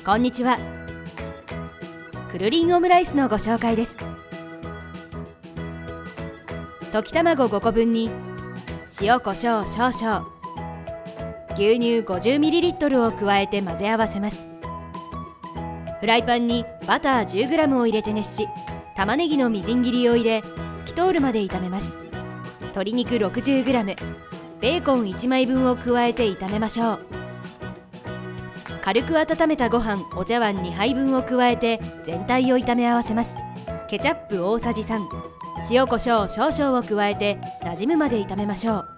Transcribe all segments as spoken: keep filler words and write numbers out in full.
こんにちは。くるりんオムライスのご紹介です。溶き卵ごこぶんに塩コショウ少々、牛乳 ごじゅうミリリットル を加えて混ぜ合わせます。フライパンにバター じゅうグラム を入れて熱し、玉ねぎのみじん切りを入れ透き通るまで炒めます。鶏肉 ろくじゅうグラム、ベーコンいちまいぶんを加えて炒めましょう。軽く温めたご飯お茶碗にはいぶんを加えて全体を炒め合わせます。ケチャップ大さじさん、塩コショウ少々を加えてなじむまで炒めましょう。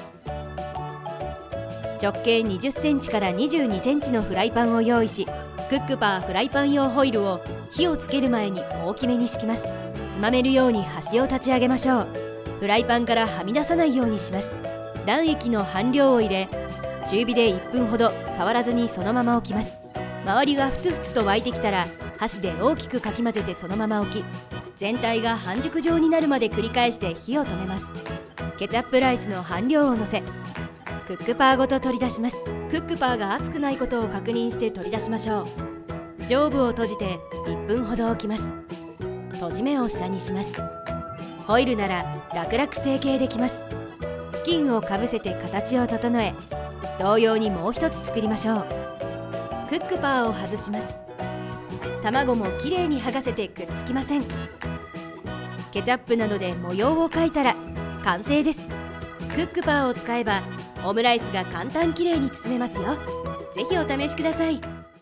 直径にじゅっセンチからにじゅうにセンチのフライパンを用意し、クックパーフライパン用ホイルを火をつける前に大きめに敷きます。つまめるように端を立ち上げましょう。フライパンからはみ出さないようにします。卵液の半量を入れ、中火でいっぷんほど触らずにそのまま置きます。周りがふつふつと沸いてきたら箸で大きくかき混ぜてそのまま置き、全体が半熟状になるまで繰り返して火を止めます。ケチャップライスの半量をのせ、クックパーごと取り出します。クックパーが熱くないことを確認して取り出しましょう。上部を閉じていっぷんほど置きます。閉じ目を下にします。ホイルなら楽々成形できます。布巾をかぶせて形を整え、同様にもう一つ作りましょう。クックパーを外します。卵もきれいに剥がせてくっつきません。ケチャップなどで模様を描いたら完成です。クックパーを使えばオムライスが簡単きれいに包めますよ。ぜひお試しください。